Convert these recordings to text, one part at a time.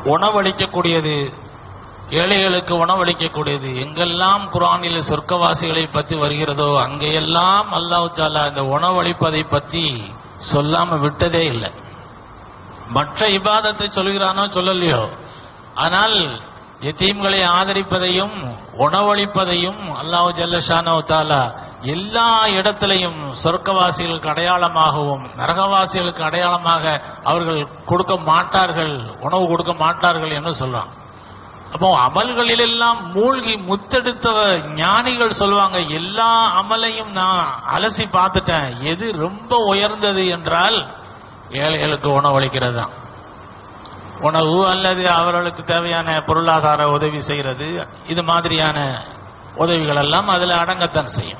உணவளிக்கக்கூடியது, ஏழைகளுக்கு உணவளிக்கக்கூடியது. எங்கெல்லாம் குர்ஆனில் சொர்க்கவாசிகளை பற்றி வருகிறதோ அங்கெல்லாம் அல்லாஹ் தஆலா இந்த உணவளிப்பதை பற்றி சொல்லாம விட்டதே இல்லை. மற்ற இபாதத்தை சொல்கிறானோ சொல்லலையோ, ஆனால் யதீம்களை ஆதரிப்பதையும் உணவளிப்பதையும் அல்லாஹ் ஜல்ல ஷானஹு தஆலா எல்லா இடத்திலையும் சொர்க்கவாசிகளுக்கு அடையாளமாகவும் நரகவாசிகளுக்கு அடையாளமாக அவர்கள் கொடுக்க மாட்டார்கள், உணவு கொடுக்க மாட்டார்கள் என்று சொல்றான். அப்போ அமல்களிலெல்லாம் மூழ்கி முத்தெடுத்த ஞானிகள் சொல்லுவாங்க, எல்லா அமலையும் நான் அலசி பார்த்துட்டேன், எது ரொம்ப உயர்ந்தது என்றால் ஏழைகளுக்கு உணவளிக்கிறது தான். உணவு அல்லது அவர்களுக்கு தேவையான பொருளாதார உதவி செய்கிறது, இது மாதிரியான உதவிகள் எல்லாம் அதில் அடங்கத்தான் செய்யும்.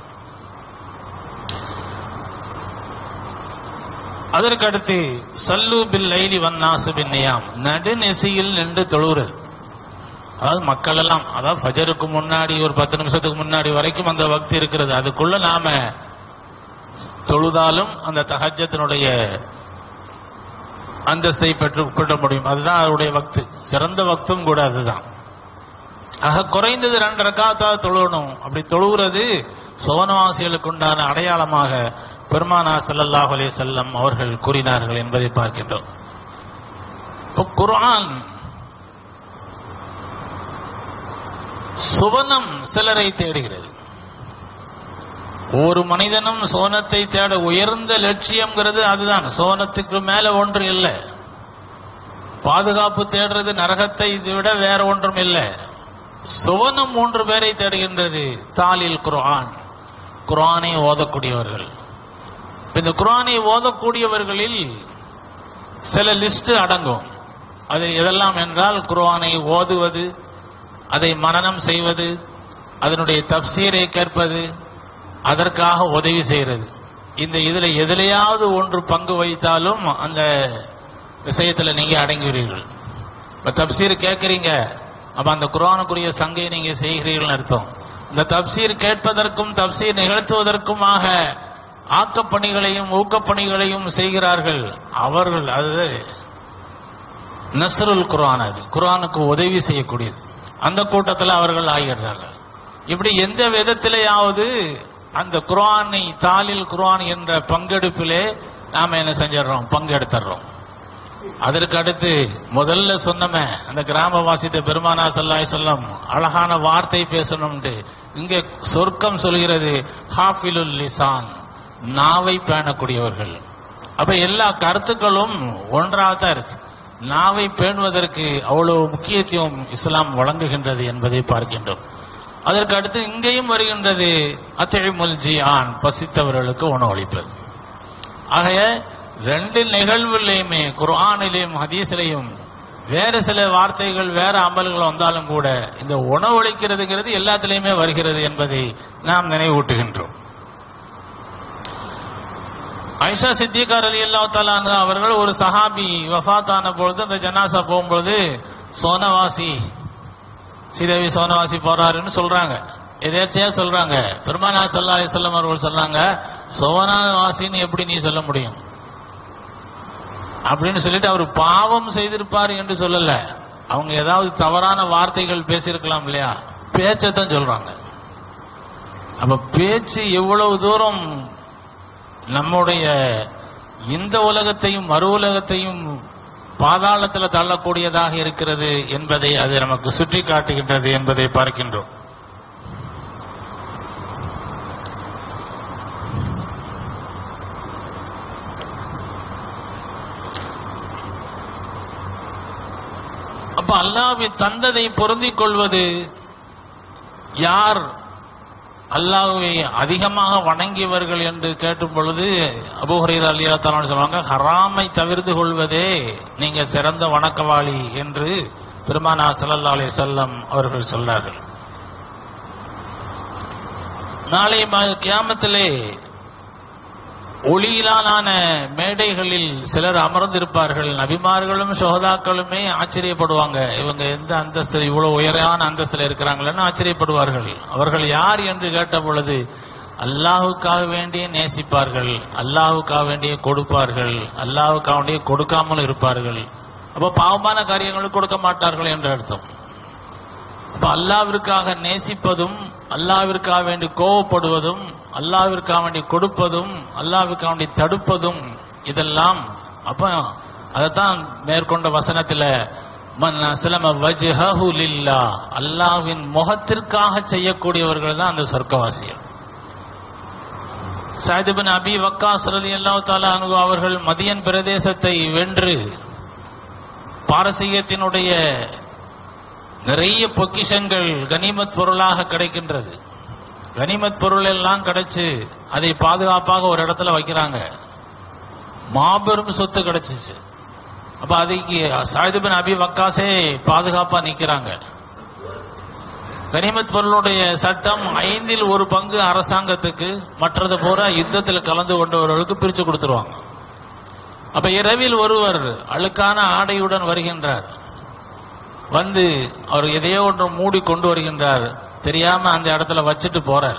அதற்கடுத்து சல்லு பில் லைலி வன்னாசு பின் நியாம், நடுநெசியில் நின்று தொழுகிறது. அதாவது மக்கள் எல்லாம், அதாவது ஃபஜருக்கு முன்னாடி ஒரு 10 நிமிஷத்துக்கு முன்னாடி வரைக்கும் அந்த வக்து இருக்கிறது. அதுக்குள்ள நாம தொழுதாலும் அந்த தஹஜ்ஜத்தினுடைய அந்தஸ்தை பெற்ற முடியும். அதுதான் அவருடைய வக்து, சிறந்த வக்தும் கூட அதுதான். ஆக குறைந்தது 2 ரக்காத்தாவது தொழுவணும். அப்படி தொழுகிறது சோனவாசிகளுக்கு உண்டான அடையாளமாக பெருமானார் ஸல்லல்லாஹு அலைஹி வஸல்லம் அவர்கள் கூறினார்கள் என்பதை பார்க்கின்றோம். குர்ஆன் சுவனம் சிலரை தேடுகிறது. ஒரு மனிதனும் சோனத்தை தேட உயர்ந்த லட்சியம்ங்கிறது அதுதான். சோனத்துக்கு மேல ஒன்று இல்லை. பாதுகாப்பு தேடுறது நரகத்தை விட வேற ஒன்றும் இல்லை. சுவனம் 3 பேரை தேடுகின்றது. தாலில் குர்ஆன், குர்ஆனை ஓதக்கூடியவர்கள். இந்த குர்ஆனை ஓதக்கூடியவர்களில் சில லிஸ்ட் அடங்கும். அது எதெல்லாம் என்றால், குர்ஆனை ஓதுவது, அதை மனனம் செய்வது, அதனுடைய தஃப்சீரை கேட்பது, அதற்காக உதவி செய்கிறது. இந்த இதுல எதிலையாவது ஒன்று பங்கு வைத்தாலும் அந்த விஷயத்துல நீங்க அடங்குவீர்கள். இப்ப தஃப்சீர் கேட்கறீங்க, அப்ப அந்த குர்ஆனுக்குரிய சங்கை நீங்க செய்கிறீர்கள் அர்த்தம். இந்த தஃப்சீர் கேட்பதற்கும் தஃப்சீர் நிகழ்த்துவதற்குமாக ஆக்கப்பணிகளையும் ஊக்கப்பணிகளையும் செய்கிறார்கள் அவர்கள். அது நஸ்ருல் குர்ஆன், அது குர்ஆனுக்கு உதவி செய்யக்கூடியது. அந்த கூட்டத்தில் அவர்கள் ஆகிறார்கள். இப்படி எந்த விதத்திலேயாவது அந்த குர்ஆனை, தாலில் குர்ஆன் என்ற பங்கெடுப்பிலே நாம என்ன செஞ்சிடறோம், பங்கெடுத்துறோம். அதற்கு அடுத்து முதல்ல சொன்னமே அந்த கிராமவாசித்த பெருமானார் ஸல்லல்லாஹு அலைஹி வஸல்லம் அழகான வார்த்தை பேசணும்னு இங்கே சொர்க்கம் சொல்கிறது, ஹாஃபிலுல் லிசான், நாவை பேணக்கூடியவர்கள். அப்ப எல்லா கருத்துக்களும் ஒன்றாகத்தான் இருக்கு. நாவை பேணுவதற்கு அவ்வளவு முக்கியத்துவம் இஸ்லாம் வழங்குகின்றது என்பதை பார்க்கின்றோம். அதற்கு அடுத்து இங்கேயும் வருகின்றது அத்இமுல் ஜிஆன், பசித்தவர்களுக்கு உணவளிப்பது. ஆகைய 2 நிகழ்வுலையுமே குர்ஆனிலேயும் ஹதீஸிலையும் வேற சில வார்த்தைகள் வேற அமல்கள் வந்தாலும் கூட இந்த உணவளிக்கிறதுங்கிறது எல்லாத்திலையுமே வருகிறது என்பதை நாம் நினைவூட்டுகின்றோம். ஆயிஷா சித்திகா ரலியல்லாஹு தஆலா அன்ஹா அவர்கள் ஒரு சஹாபி வஃபாத்தான பொழுது அந்த ஜனாசா போகும்போது சோனவாசி சீதேவி சோனவாசி போறாருன்னு சொல்றாங்க. எதேச்சையா சொல்றாங்க. பெருமானார் ஸல்லல்லாஹு அலைஹி வஸல்லம் அவர்கள் சொல்றாங்க, சோனவாசின்னு எப்படி நீ சொல்ல முடியும் அப்படின்னு சொல்லிட்டு அவர் பாவம் செய்திருப்பார் என்று சொல்லல. அவங்க ஏதாவது தவறான வார்த்தைகள் பேசியிருக்கலாம் இல்லையா, பேச்சத்தான் சொல்றாங்க. அப்ப பேச்சு எவ்வளவு தூரம் நம்முடைய இந்த உலகத்தையும் மறு உலகத்தையும் பாதாளத்தில் தள்ளக்கூடியதாக இருக்கிறது என்பதை அது நமக்கு சுட்டி காட்டுகின்றது என்பதை பார்க்கின்றோம். அப்ப அல்லாஹ்வை தந்ததை பொருந்திக் கொள்வது, யார் அல்லாஹ்வை அதிகமாக வணங்கியவர்கள் என்று கேட்டும் பொழுது அபூ ஹுரைரா ரலியல்லாஹு தஆலா சொல்றாங்க, ஹராமை தவிர்த்து கொள்வதே நீங்க சிறந்த வணக்கவாளி என்று பெருமானார் ஸல்லல்லாஹு அலைஹி வஸல்லம் அவர்கள் சொன்னார்கள். நாளை கியாமத்திலே ஒளியிலான மேடைகளில் சிலர் அமர்ந்திருப்பார்கள். நபிமார்களும் ஷுஹதாக்களுமே ஆச்சரியப்படுவாங்க, இவங்க எந்த அந்தஸ்தில் இவ்வளவு உயரான அந்தஸ்தில் இருக்கிறாங்களன்னு ஆச்சரியப்படுவார்கள். அவர்கள் யார் என்று கேட்ட பொழுது அல்லாஹுக்காக வேண்டிய நேசிப்பார்கள், அல்லாஹுக்காக வேண்டிய கொடுப்பார்கள், அல்லாஹுக்காக வேண்டிய கொடுக்காமல் இருப்பார்கள். அப்ப பாவமான காரியங்களுக்கு கொடுக்க மாட்டார்கள் என்ற அர்த்தம். அப்ப அல்லாஹ்விற்காக நேசிப்பதும், அல்லாஹ்விற்காக வேண்டி கோபப்படுவதும், அல்லாஹ்விற்காக வேண்டி கொடுப்பதும், அல்லாஹ்விற்காக வேண்டி தடுப்பதும், இதெல்லாம் அப்ப அதைத்தான் மேற்கொண்ட வசனத்தில் மன் அஸ்லம வஜ்ஹஹு லில்லாஹ், அல்லாஹ்வின் முகத்திற்காக செய்யக்கூடியவர்கள் தான் அந்த சொர்க்கவாசிகள். சஅத் இப்னு அபி வக்காஸ் ரலியல்லாஹு தஆலா அன்ஹு அவர்கள் மதியன் பிரதேசத்தை வென்று பாரசீகத்தினுடைய நிறைய பொக்கிஷங்கள் கனிமத் பொருளாக கிடைக்கின்றது. கனிமத் பொருள் எல்லாம் கிடைச்சு அதை பாதுகாப்பாக ஒரு இடத்துல வைக்கிறாங்க. மாபெரும் சொத்து கிடைச்சிச்சு. அப்ப அதுக்கு சஅத் இப்னு அபி வக்காஸே பாதுகாப்பா நிக்கிறாங்க. கனிமத் பொருளுடைய சட்டம் 1/5 அரசாங்கத்துக்கு, மற்றது பூரா யுத்தத்தில் கலந்து கொண்டவர்களுக்கு பிரிச்சு கொடுத்துருவாங்க. அப்ப இரவில் ஒருவர் அழுக்கான ஆடையுடன் வருகின்றார். வந்து அவர் எதையோ ஒன்று மூடி கொண்டு வருகின்றார். தெரியாம அந்த இடத்துல வச்சுட்டு போறார்.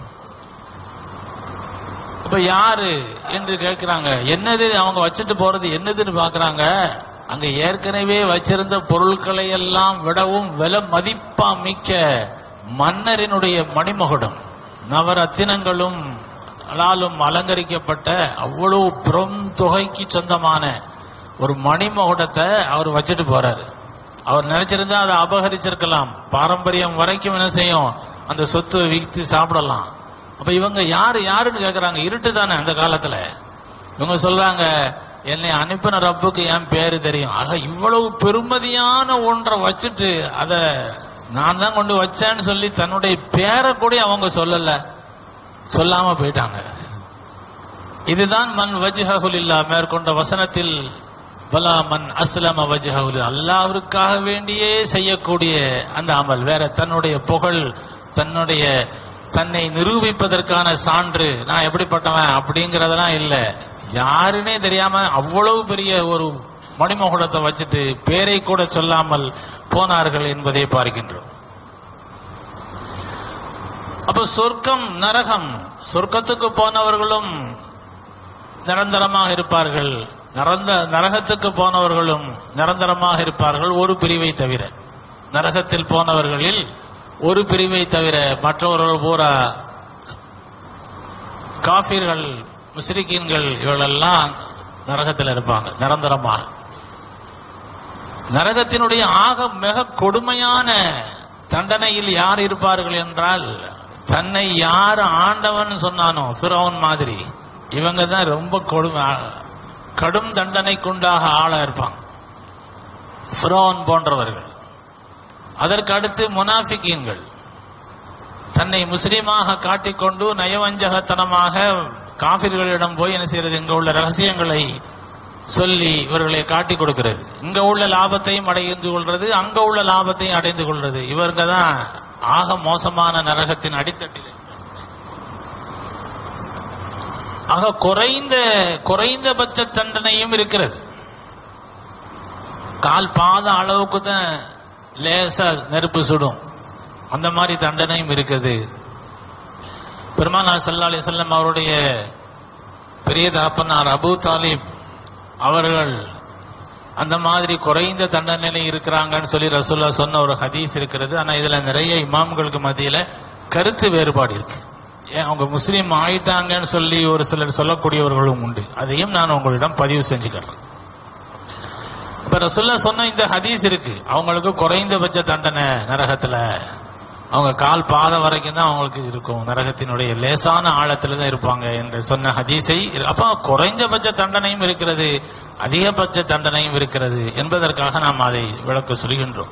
அப்ப யாரு என்று கேட்கிறாங்க. என்னது அவங்க வச்சுட்டு போறது என்னதுன்னு பாக்குறாங்க. அங்க ஏற்கனவே வச்சிருந்த பொருட்களை எல்லாம் விடவும் விலை மதிப்பா மிக்க மன்னரினுடைய மணிமகுடம், நவரத்தினங்களும் அலாலும் அலங்கரிக்கப்பட்ட அவ்வளவு பெரும் தொகைக்கு சொந்தமான ஒரு மணிமகுடத்தை அவர் வச்சுட்டு போறாரு. அவர் நினைச்சிருந்தா அதை அபகரிச்சிருக்கலாம். பாரம்பரியம் வரைக்கும் என்ன செய்யும், அந்த சொத்து விற்று சாப்பிடலாம். அப்ப இவங்க யாருன்னு கேக்குறாங்க. இருட்டு தானே அந்த காலத்துல. இவங்க சொல்றாங்க, என்னை அனுப்பின ரப்புக்கு என் பேரு தெரியும். ஆக இவ்வளவு பெருமதியான ஒன்றை வச்சுட்டு அத நான் தான் கொண்டு வச்சேன்னு சொல்லி தன்னுடைய பேரை கூட அவங்க சொல்லாம போயிட்டாங்க. இதுதான் மன் வஜ்ஹஹு லில்லாஹ் மேற்கொண்ட வசனத்தில் பலா மன் அஸ்லம வஜ்ஹஹு லில்லாஹ், அல்லாஹ்விற்காக வேண்டியே செய்யக்கூடிய அந்த அமல். வேற தன்னுடைய புகழ், தன்னை நிரூபிப்பதற்கான சான்று, நான் எப்படிப்பட்டவன் அப்படிங்கறதெல்லாம் இல்ல. யாருன்னே தெரியாம அவ்வளவு பெரிய ஒரு மணிமகுடத்தை வச்சுட்டு பேரை கூட சொல்லாமல் போனார்கள் என்பதை பார்க்கின்றோம். அப்ப சொர்க்கம் நரகம், சொர்க்கத்துக்கு போனவர்களும் நிரந்தரமாக இருப்பார்கள், நரகத்துக்கு போனவர்களும் நிரந்தரமாக இருப்பார்கள். ஒரு பிரிவை தவிர, நரகத்தில் போனவர்களில் ஒரு பிரிவை தவிர மற்றவர்கள் பூரா காஃபிர்கள், முஸ்ரிக்கீன்கள், இவர்களெல்லாம் நரகத்தில் இருப்பாங்க நிரந்தரமாக. நரகத்தினுடைய ஆக மிக கொடுமையான தண்டனையில் யார் இருப்பார்கள் என்றால், தன்னை யார் ஆண்டவன் சொன்னானோ ஃபிரௌன் மாதிரி இவங்க தான் ரொம்ப கடும் தண்டனைக்குண்டாக ஆள இருப்பாங்க. ஃபிரௌன் போன்றவர்கள். அதற்கு அடுத்து முனாஃபிகீன்கள், தன்னை முஸ்லீமாக காட்டிக்கொண்டு நயவஞ்சகத்தனமாக காபிர்களிடம் போய் என்ன செய்யறது, இங்க உள்ள ரகசியங்களை சொல்லி இவர்களை காட்டி கொடுக்கிறது. இங்க உள்ள லாபத்தையும் அடைந்து கொள்றது, அங்க உள்ள லாபத்தையும் அடைந்து கொள்றது. இவங்க தான் ஆக மோசமான நரகத்தின் அடித்தட்டில். ஆக குறைந்தபட்ச தண்டனையும் இருக்கிறது. கால் பாத அளவுக்கு தான் லேசா நெருப்பு சுடும், அந்த மாதிரி தண்டனையும் இருக்குது. பெருமானார் ஸல்லல்லாஹு அலைஹி வஸல்லம் அவருடைய பெரிய தகப்பனார் அபூ தாலிப் அவர்கள் அந்த மாதிரி குறைந்த தண்டனையில இருக்கிறாங்கன்னு சொல்லி ரசூலுல்லாஹ் சொன்ன ஒரு ஹதீஸ் இருக்கிறது. ஆனா இதுல நிறைய இமாம்களுக்கு மத்தியில கருத்து வேறுபாடு இருக்கு. ஏன் அவங்க முஸ்லீம் ஆயிட்டாங்கன்னு சொல்லி ஒரு சிலர் சொல்லக்கூடியவர்களும் உண்டு. அதையும் நான் உங்களிடம் பதிவு செஞ்சுக்கிறேன். இப்ப ரசூலுல்லாஹ் சொன்ன இந்த ஹதீஸ் இருக்கு, அவங்களுக்கு குறைந்தபட்ச தண்டனை நரகத்துல, அவங்க கால் பாதம் வரைக்கும் தான் அவங்களுக்கு இருக்கும், நரகத்தினுடைய லேசான ஆழத்துல தான் இருப்பாங்க என்று சொன்ன ஹதீஸை. அப்ப குறைந்தபட்ச தண்டனையும் இருக்கிறது, அதிகபட்ச தண்டனையும் இருக்கிறது என்பதற்காக நாம் அதை விளக்க சொல்கின்றோம்.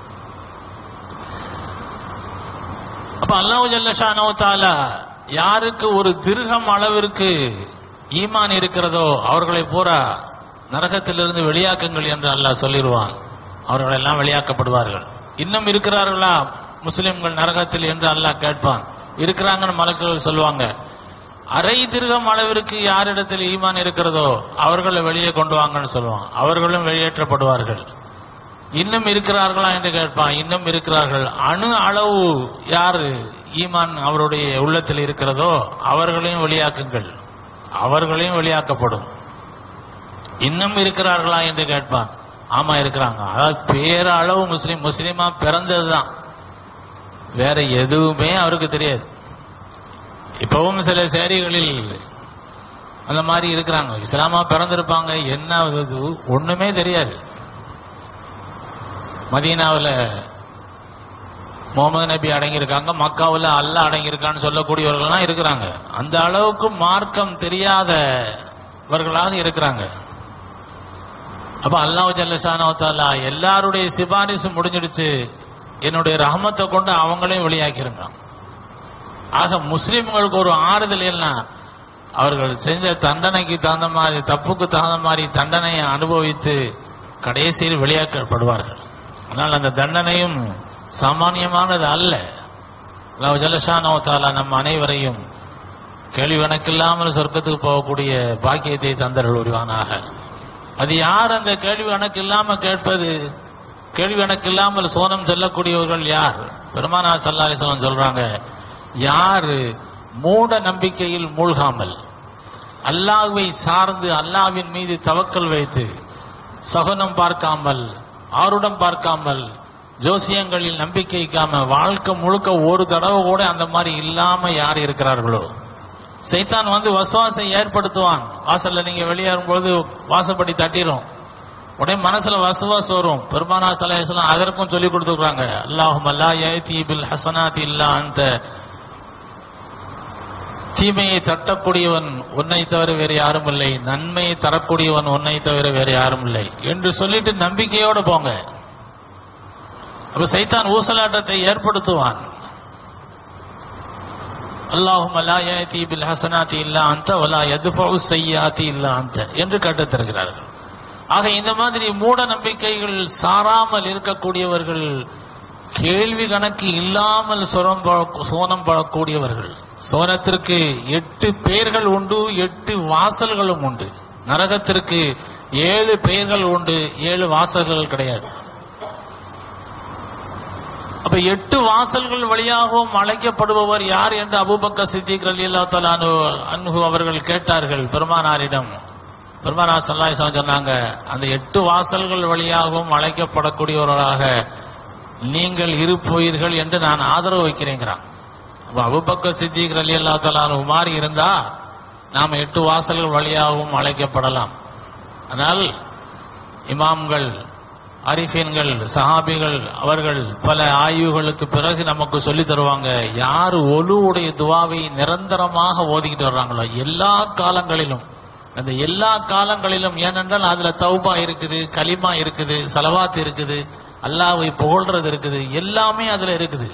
அப்ப அல்லாஹ் ஜல்ல ஷானஹு தஆலா யாருக்கு ஒரு திர்ஹம் அளவிற்கு ஈமான் இருக்கிறதோ அவர்களை பூரா நரகத்திலிருந்து வெளியாக்குங்கள் என்று அல்லாஹ் சொல்லிடுவான். அவர்கள் எல்லாம் வெளியாக்கப்படுவார்கள். இன்னும் இருக்கிறார்களா முஸ்லிம்கள் நரகத்தில் என்று அல்லாஹ் கேட்பான். இருக்கிறாங்கன்னு மலக்குகள் சொல்லுவாங்க. அரை திர்ஹம் அளவிற்கு யாரிடத்தில் ஈமான் இருக்கிறதோ அவர்களை வெளியே கொண்டு வாங்கன்னு சொல்லுவான். அவர்களும் வெளியேற்றப்படுவார்கள். இன்னும் இருக்கிறார்களா என்று கேட்பான். இன்னும் இருக்கிறார்கள். அணு அளவு யாரு ஈமான் அவருடைய உள்ளத்தில் இருக்கிறதோ அவர்களையும் வெளியாக்குங்கள், அவர்களையும் வெளியாக்கப்படும். இன்னும் இருக்கிறார்களா என்று கேட்பான். ஆமா இருக்கிறாங்க. அதாவது பேரளவு முஸ்லீமா பிறந்ததுதான், வேற எதுவுமே அவருக்கு தெரியாது. இப்பவும் சில சேரிகளில் அந்த மாதிரி இருக்கிறாங்க, இஸ்லாமா பிறந்திருப்பாங்க, என்ன ஒண்ணுமே தெரியாது. மதீனாவில் முகமது நபி அடங்கியிருக்காங்க, மக்காவில் அல்லாஹ் அடங்கியிருக்கான்னு சொல்லக்கூடியவர்கள்லாம் இருக்கிறாங்க. அந்த அளவுக்கு மார்க்கம் தெரியாதவர்களாக இருக்கிறாங்க. அப்ப அல்லாஹ் ஜல்லஷானஹு தஆலா எல்லாருடைய சிபாரிசு முடிஞ்சிடுச்சு, என்னுடைய ரஹமத்தை கொண்டு அவங்களையும் வெளியாக்கிருங்க. ஆக முஸ்லிம்களுக்கு ஒரு ஆறுதல் எல்லாம், அவர்கள் செஞ்ச தண்டனைக்கு தகுந்த மாதிரி, தப்புக்கு தகுந்த மாதிரி தண்டனையை அனுபவித்து கடைசியில் வெளியாக்கப்படுவார்கள். ஆனால் அந்த தண்டனையும் சாமானியமானது அல்ல. அல்லாஹ் ஜல்லஷானஹு தஆலா நம் அனைவரையும் கேள்வி கணக்கில்லாமல் சொர்க்கத்துக்கு போகக்கூடிய பாக்கியத்தை தந்தருள் புரிவானாக. அது யார் அந்த கேள்வி கணக்கு இல்லாம கேட்பது? கேள்வி கணக்கு இல்லாமல் சோனம் செல்லக்கூடியவர்கள் யார்? பெருமானார் ஸல்லல்லாஹு அலைஹி வஸல்லம் சொல்றாங்க, யாரு மூட நம்பிக்கையில் மூழ்காமல், அல்லாஹ்வை சார்ந்து அல்லாஹ்வின் மீது தவக்கல் வைத்து, சகுனம் பார்க்காமல், ஆருடம் பார்க்காமல், ஜோசியங்களில் நம்பிக்கை வைக்காம, வாழ்க்கை முழுக்க ஒரு தடவை கூட அந்த மாதிரி இல்லாம யார் இருக்கிறார்களோ, சைத்தான் வந்து வஸ்வாசை ஏற்படுத்துவான். வாசல்ல நீங்க வெளியேறும்போது வாசப்படி தட்டிரும், உடனே மனசுல வசுவாஸ் வரும். பெருமானார் ஸல்லல்லாஹு அலைஹி வஸல்லம் அதற்கும் சொல்லி கொடுத்துருக்காங்க, அல்லாஹும்ம லா யஅதி பில் ஹஸனாத்தி இல்லா அன்த, தீமையை தட்டக்கூடியவன் உன்னை தவிர வேறு யாரும் இல்லை, நன்மையை தரக்கூடியவன் உன்னை தவிர வேறு யாரும் இல்லை என்று சொல்லிட்டு நம்பிக்கையோடு போங்க. அப்ப சைத்தான் ஊசலாட்டத்தை ஏற்படுத்துவான். அல்லாஹும்ம லா யஅதி பில் ஹஸனாத்தி இல்லா அன்த வலா யத்ஃபஉ ஸய்யிஆத்தி இல்லா அன்த என்று கற்றுத் தருகிறார்கள். ஆக இந்த மாதிரி மூட நம்பிக்கைகள் சாராமல் இருக்கக்கூடியவர்கள், கேள்வி கணக்கு இல்லாமல் சோனம் படக்கூடியவர்கள். சோனத்திற்கு 8 பெயர்கள் உண்டு, 8 வாசல்களும் உண்டு. நரகத்திற்கு 7 பெயர்கள் உண்டு, 7 வாசல்கள் கிடையாது. அப்ப 8 வாசல்கள் வழியாகவும் அழைக்கப்படுபவர் யார் என்று அபூபக்கர் சித்திக் ரலியல்லாஹு தஆலா அன்ஹு அவர்கள் கேட்டார்கள் பெருமானாரிடம். பெருமானார் ஸல்லல்லாஹு அலைஹி வஸல்லம் சொன்னாங்க, அந்த 8 வாசல்கள் வழியாகவும் அழைக்கப்படக்கூடியவர்களாக நீங்கள் இருப்பீர்கள் என்று நான் ஆதரவு வைக்கிறேங்கிறான். அபூபக்கர் சித்திக் ரலியல்லாஹு தஆலா அன்ஹு மாறி இருந்தா நாம் 8 வாசல்கள் வழியாகவும் அழைக்கப்படலாம். ஆனால் இமாம்கள், அரிஃபீன்கள், சஹாபிகள் அவர்கள் பல ஆய்வுகளுக்கு பிறகு நமக்கு சொல்லி தருவாங்க, யார் ஒலுவுடைய துவாவை நிரந்தரமாக ஓதிக்கிட்டு வர்றாங்களோ எல்லா காலங்களிலும், அந்த எல்லா காலங்களிலும், ஏனென்றால் அதுல தௌபா இருக்குது, கலிமா இருக்குது, சலவாத் இருக்குது, அல்லாஹ்வை புகழ்றது இருக்குது, எல்லாமே அதுல இருக்குது.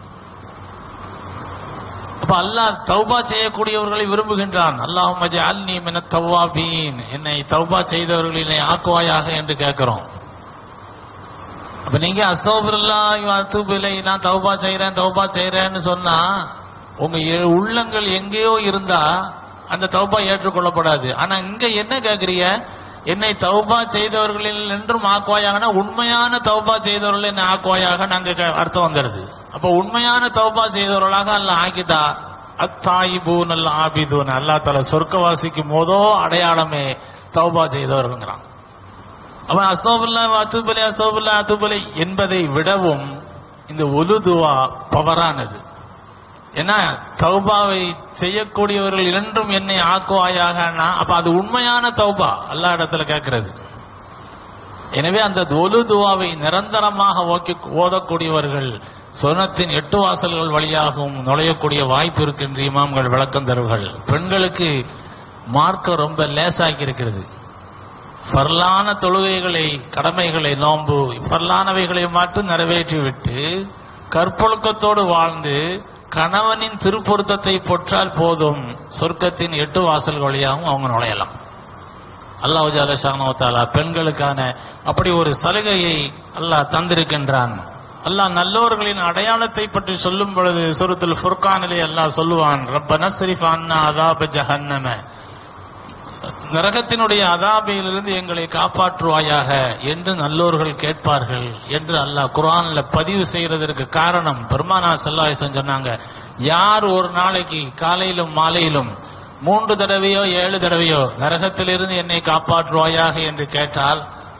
அப்ப அல்லாஹ் தௌபா செய்யக்கூடியவர்களை விரும்புகின்றான். அல்லாஹும்ம ஜஅல்னி மினத் தவ்வாபீன், என்னை தௌபா செய்தவர்களிலே ஆக்குவாயாக என்று கேட்கிறோம். அப்ப நீங்க அஸ்தக்ஃபிருல்லாஹ் வ அத்தூபு இலைஹ், நான் தௌபா செய்றேன்னு சொன்னா உங்க உள்ளங்கள் எங்கேயோ இருந்தா அந்த தௌபா ஏற்றுக்கொள்ளப்படாது. ஆனா இங்க என்ன கேக்குறீங்க, என்னை தௌபா செய்தவர்களில் என்றும் ஆக்குவாயாகனா உண்மையான தௌபா செய்தவர்கள் என்ன ஆக்குவாயாக நாங்க அர்த்தம் வந்துடுது. அப்ப உண்மையான தௌபா செய்தவர்களாக அல்லாஹ் ஆக்கிட்டா அத்தாயிபூன் அல் ஆபிதூன், அல்லாஹ் தஆலா சொர்க்கவாசிக்கும் போதோ அடையாளமே தௌபா செய்தவர்கள்ங்கிறான். அவன் அஸ்தக்ஃபிருல்லாஹ் அத்தூபு இலைஹ், அஸ்தக்ஃபிருல்லாஹ் அத்தூபு இலைஹ் என்பதை விடவும் இந்த ஒலு துஆ பவரானது. ஏன்னா தௌபாவை செய்யக்கூடியவர்கள் என்றும் என்னை ஆக்குவாயாகனா அப்ப அது உண்மையான தௌபா அல்லாஹ் இடத்துல கேட்கிறது. எனவே அந்த ஒலு துஆவை நிரந்தரமாக ஓதக்கூடியவர்கள் சொர்க்கத்தின் 8 வாசல்கள் வழியாகவும் நுழையக்கூடிய வாய்ப்பு இருக்கு என்று இமாம்கள் விளக்கம் தருவார்கள். பெண்களுக்கு மார்க்கம் ரொம்ப லேசாக்கி இருக்கிறது. ஃபர்லான தொழுகைகளை, கடமைகளை, நோன்பு ஃபர்லானவைகளை மட்டும் நிறைவேற்றிவிட்டு கற்பொழுக்கத்தோடு வாழ்ந்து கணவனின் திருப்பொருத்தத்தை பெற்றால் போதும், சொர்க்கத்தின் 8 வாசல் வழியாகவும் அவங்க நுழையலாம். அல்லாஹ் ஜல்லஷானஹு தஆலா பெண்களுக்கான அப்படி ஒரு சலுகையை அல்லாஹ் தந்திருக்கின்றான். அல்லாஹ் நல்லோர்களின் அடையாளத்தை பற்றி சொல்லும் பொழுது சூரத்துல் ஃபுர்கானிலே அல்லாஹ் சொல்லுவான், ரப்பனா ஸரிஃப் அன்னா அஸாப ஜஹன்னம, நரகத்தினுடைய அதாபிலிருந்து எங்களை காப்பாற்றுவாயாக என்று நல்லோர்கள் கேட்பார்கள் என்று அல்லாஹ் குர்ஆன்ல பதிவு செய்யறதற்கு காரணம், பெருமானார் ஸல்லல்லாஹு அலைஹி வஸல்லம் சொன்னாங்க, யார் ஒரு நாளைக்கு காலையிலும் மாலையிலும் 3 தடவையோ 7 தடவையோ நரகத்திலிருந்து என்னை காப்பாற்றுவாயாக என்று கேட்டால்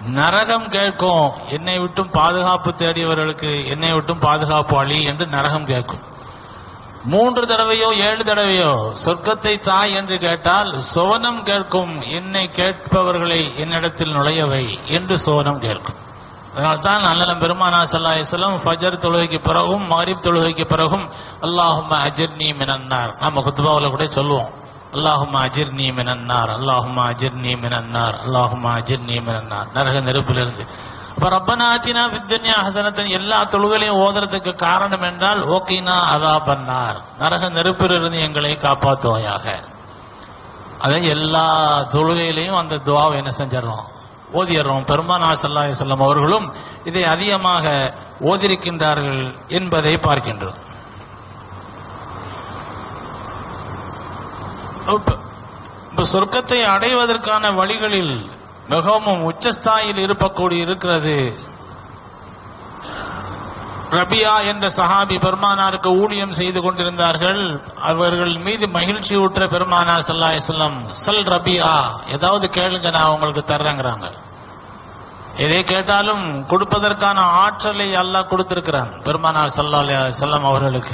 நரகம் கேட்கும், என்னை விட்டும் பாதுகாப்பு தேடியவர்களுக்கு என்னை விட்டும் பாதுகாப்பு அளி என்று நரகம் கேட்கும். 3 தடவையோ 7 தடவையோ சொர்க்கத்தை தாய் என்று கேட்டால் சோனம் கேட்கும், என்னை கேட்பவர்களை என்னிடத்தில் நுழையவை என்று சோனம் கேட்கும். அதனால்தான் அண்ணலம் பெருமானார் ஸல்லல்லாஹு அலைஹி வஸல்லம் ஃபஜர் தொழுகைக்கு பிறகும் மக்ரிப் தொழுகைக்கு பிறகும் அல்லாஹும்ம அஜிர்னி மினன்னார், நம்ம குத்பாவில் கூட சொல்லுவோம், அல்லாஹும்ம அஜிர்னி மினன்னார், அல்லாஹும்ம அஜிர்னி மினன்னார், அல்லாஹும்ம அஜிர்னி மினன்னார், நரக நெருப்பிலிருந்து. அப்ப ரப்பனா ஆத்தினா ஃபித் துன்யா ஹஸனத்தன் எல்லா தொழுகையும் ஓதுறதுக்கு காரணம் என்றால் ஓகினா அஸாபன்னார், நரக நெருப்பிலிருந்து எங்களை காப்பாற்றுவாயாக. அதை எல்லா தொழுகையிலையும் அந்த துஆவை என்ன செஞ்சிடறோம், ஓதிடுறோம். பெருமானார் ஸல்லல்லாஹு அலைஹி வஸல்லம் அவர்களும் இதை அதிகமாக ஓதிருக்கின்றார்கள் என்பதை பார்க்கின்றோம். இப்ப சொர்க்கத்தை அடைவதற்கான வழிகளில் மிகவும் உச்சஸ்தாயில் இருக்கிறது. ரபியா என்ற சஹாபி பெருமானாருக்கு ஊழியம் செய்து கொண்டிருந்தார்கள். அவர்கள் மீது மகிழ்ச்சி ஊற்ற பெருமானார் ஸல்லல்லாஹு அலைஹி வஸல்லம் சல் ரபியா, ஏதாவது கேளுங்க நான் உங்களுக்கு தர்றேங்கிறாங்க. எதை கேட்டாலும் கொடுப்பதற்கான ஆற்றலை அல்லாஹ் கொடுத்திருக்கிறான் பெருமானார் ஸல்லல்லாஹு அலைஹி வஸல்லம் அவர்களுக்கு.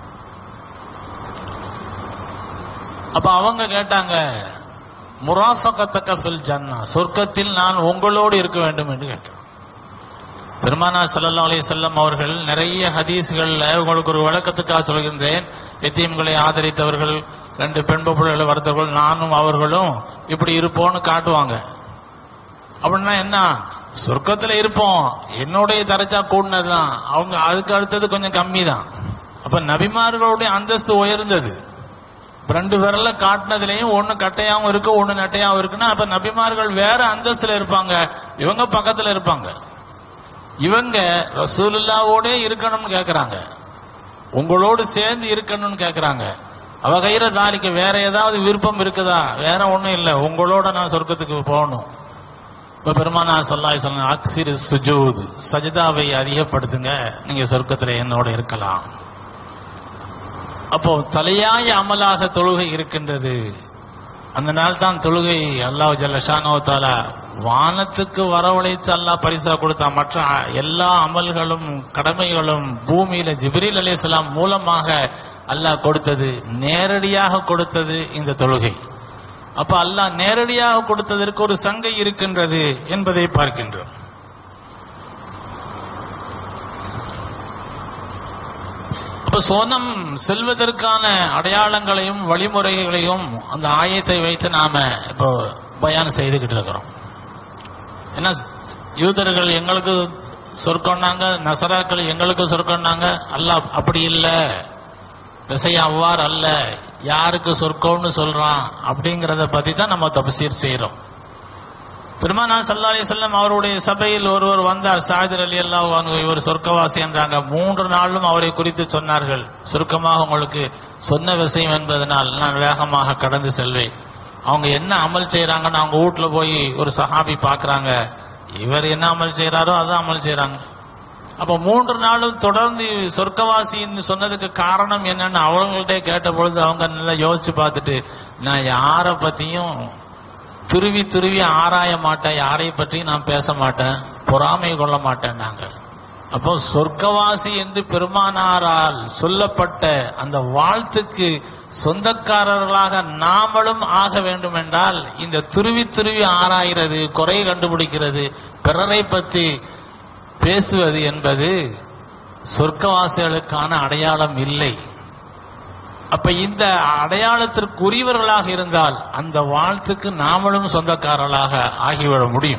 அப்ப அவங்க கேட்டாங்க, முராஃபகத்தக ஃபில் ஜன்னா, சொர்க்கத்தில் நான் உங்களோடு இருக்க வேண்டும் என்று கேட்டார். பெருமானார் ஸல்லல்லாஹு அலைஹி வஸல்லம் அவர்கள் நிறைய ஹதீஸ்கள்ல உங்களுக்கு ஒரு விளக்கத்துக்காக சொல்கின்றேன். எத்தீம்களை ஆதரித்தவர்கள், 2 பெண் பிள்ளைகளை வளர்த்தவர்கள், நானும் அவர்களும் இப்படி இருப்போம்னு காட்டுவாங்க. அப்படின்னா என்ன, சொர்க்கத்துல இருப்போம், என்னுடைய தரஜா கூடினதுதான், அவங்க அதுக்கு அடுத்தது கொஞ்சம் கம்மி தான். அப்ப நபிமார்களுடைய அந்தஸ்து உயர்ந்தது. 2 விரல்ல காட்டினதுலயும் ஒன்னு கட்டையாவும் இருக்கு, ஒன்னு நட்டையாவும் இருக்குன்னா அப்ப நபிமார்கள் வேற அந்தஸ்துல இருப்பாங்க, இவங்க பக்கத்துல இருப்பாங்க. இவங்க ரசூலுல்லாவோட இருக்கணும்னு கேக்குறாங்க, உங்களோடு சேர்ந்து இருக்கணும்னு கேக்குறாங்க. அவ கையில தாலிக்கு வேற ஏதாவது விருப்பம் இருக்குதா, வேற ஒண்ணும் இல்ல, உங்களோட நான் சொர்க்கத்துக்கு போகணும். இப்ப பெருமானார் ஸல்லல்லாஹு அலைஹி வஸல்லம் அக்ஸிரு சுஜூத், சஜ்தாவை அதிகப்படுத்துங்க, நீங்க சொர்க்கத்துல என்னோட இருக்கலாம். அப்போ தலையாய அமலாக தொழுகை இருக்கின்றது. அந்த நாள் தான் தொழுகை அல்லாஹ் ஜல்ல ஷானஹு தஆலா வானத்துக்கு வரவழைத்து அல்லாஹ் பரிசா கொடுத்தா. மற்ற எல்லா அமல்களும் கடமைகளும் பூமியில ஜிப்ரீல் அலைஹிஸ்ஸலாம் மூலமாக அல்லாஹ் கொடுத்தது, நேரடியாக கொடுத்தது இந்த தொழுகை. அப்ப அல்லாஹ் நேரடியாக கொடுத்ததற்கு ஒரு சங்கை இருக்கின்றது என்பதை பார்க்கின்றோம். அப்ப சோனம் செல்வதற்கான அடையாளங்களையும் வழிமுறைகளையும் அந்த ஆயத்தை வைத்து நாம இப்போ பயான் செய்துகிட்டு இருக்கிறோம். ஏன்னா யூதர்கள் எங்களுக்கு சொர்க்கம்னாங்க, நசராக்கள் எங்களுக்கு சொர்க்கம்னாங்க. அல்லாஹ் அப்படி இல்ல, விஷயம் அவ்வாறு அல்ல, யாருக்கு சொர்க்கம்னு சொல்றான் அப்படிங்கறத பத்தி தான் நம்ம தப்சீர் செய்யறோம். பெருமானார் ஸல்லல்லாஹு அலைஹி வஸல்லம் அவருடைய சபையில் ஒருவர் வந்தார், சாயித் ரலியல்லாஹு அன்ஹு, இவர் சொர்க்கவாசி என்றாங்க. 3 நாளும் அவரை குறித்து சொன்னார்கள். சுருக்கமாக உங்களுக்கு சொன்ன விஷயம் என்பதனால் நான் வேகமாக கடந்து செல்வேன். அவங்க என்ன அமல் செய்யறாங்கன்னு அவங்க வீட்டுல போய் ஒரு சஹாபி பாக்குறாங்க, இவர் என்ன அமல் செய்யறாரோ அதான் அமல் செய்யறாங்க. அப்ப 3 நாளும் தொடர்ந்து சொர்க்கவாசின்னு சொன்னதுக்கு காரணம் என்னன்னு அவங்கள்ட்ட கேட்ட பொழுது அவங்க நல்லா யோசிச்சு பார்த்துட்டு, நான் யாரை பத்தியும் துருவி துருவி ஆராய மாட்டேன், யாரை பற்றியும் நான் பேச மாட்டேன், பொறாமை கொள்ள மாட்டேன் நாங்க. அப்போ சொர்க்கவாசி என்று பெருமானாரால் சொல்லப்பட்ட அந்த வாழ்த்துக்கு சொந்தக்காரர்களாக நாமளும் ஆக வேண்டும் என்றால் இந்த துருவி துருவி ஆராய்கிறது, குறை கண்டுபிடிக்கிறது, பிறரை பற்றி பேசுவது என்பது சொர்க்கவாசிகளுக்கான அடையாளம் இல்லை. அப்ப இந்த அடையாளத்திற்குரியவர்களாக இருந்தால் அந்த வாழ்த்துக்கு நாமளும் சொந்தக்காரர்களாக ஆகிவிட முடியும்.